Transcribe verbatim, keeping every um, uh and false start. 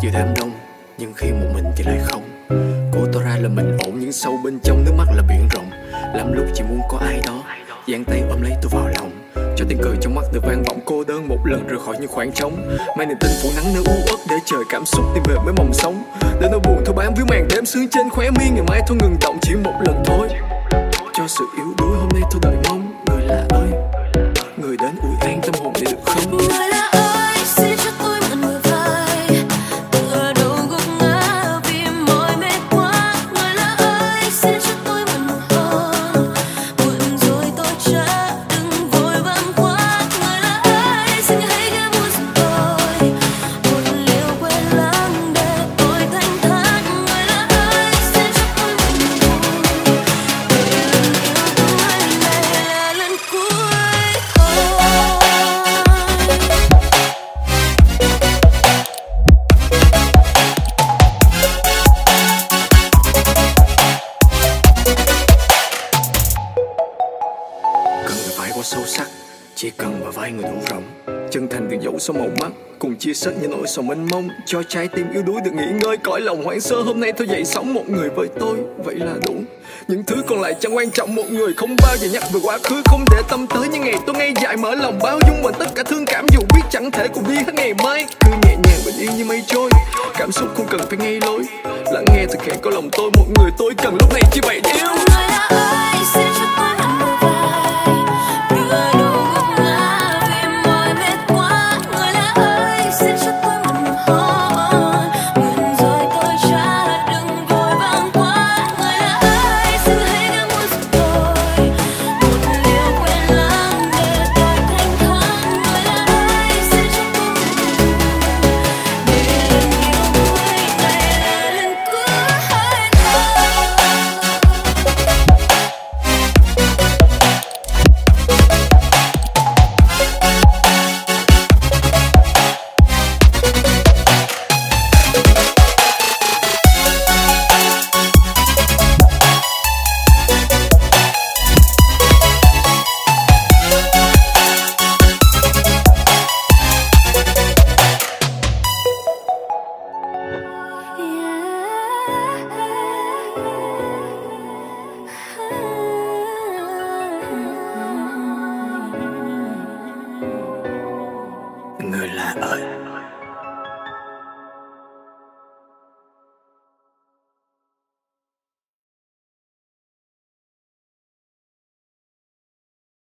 giữa đám đông, nhưng khi một mình thì lại không. Cô tỏ ra là mình ổn, nhưng sâu bên trong nước mắt là biển rộng. Lắm lúc chỉ muốn có ai đó giang tay ôm lấy tôi vào lòng, cho tiếng cười trong mắt được vang vọng cô đơn một lần rời khỏi những khoảng trống. Mang niềm tin phủ nắng nơi u uất để trời cảm xúc tìm về với mong sống. Để nỗi buồn thôi bám víu màn đêm sương trên khóe mi, ngày mai thôi ngừng động chỉ một lần thôi. Cho sự yếu đuối hôm nay thôi đợi mong người lạ ơi, người đến ủi an tâm hồn để được không. Người lạ ơi, xin cho tôi mượn bờ vai, tựa đầu gục ngã vì mỏi mệt quá. Người lạ ơi, xin cho tôi mượn một hôn, muộn rồi tôi chớ đừng vội vàng quá. Người lạ ơi, xin hãy ghé buồn giùm tôi một liều quên lãng để tôi thanh thản. Người lạ ơi, xin cho tôi mượn một hôn, để lần yêu thương anh này là lần cuối. Cần người phải quá sâu sắc, chỉ cần vào vai người đủ rộng. Chân thành từng dấu sau màu mắt, cùng chia sẻ những nỗi sầu mênh mông. Cho trái tim yếu đuối được nghỉ ngơi, cõi lòng hoang sơ hôm nay thôi dậy sống. Một người với tôi, vậy là đủ. Những thứ còn lại chẳng quan trọng, một người không bao giờ nhắc về quá khứ. Không để tâm tới những ngày tôi ngây dại mở lòng bao dung bằng tất cả thương cảm. Dù biết chẳng thể cùng đi hết ngày mai, cứ nhẹ nhàng bình yên như mây trôi. Cảm xúc không cần phải ngay lối, lắng nghe thực hiện có lòng tôi. Một người tôi cần lúc này chỉ vậy yêu. Người lạ ơi, xin cho tôi